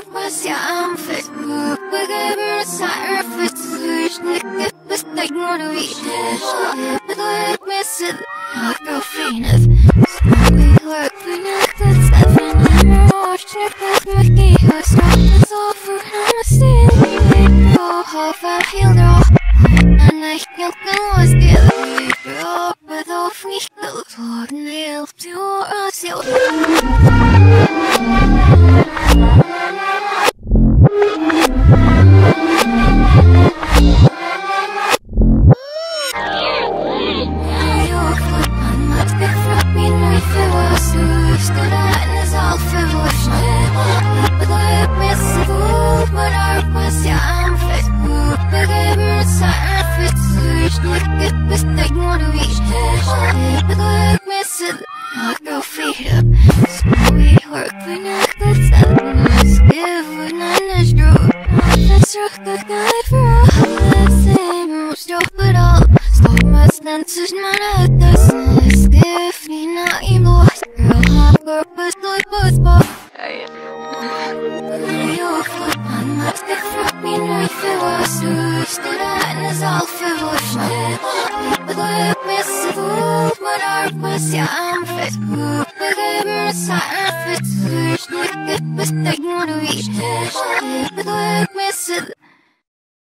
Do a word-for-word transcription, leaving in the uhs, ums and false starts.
was ja am Facebook begeben sein für sich nicht bis ich nur du wie bedeutet mir sind auch auf Venus we work for nothing seven I'm watching it with my gears it's all for nothing oh how I feel raw and I can't know what's getting up with all free clothes holding nails to us I'm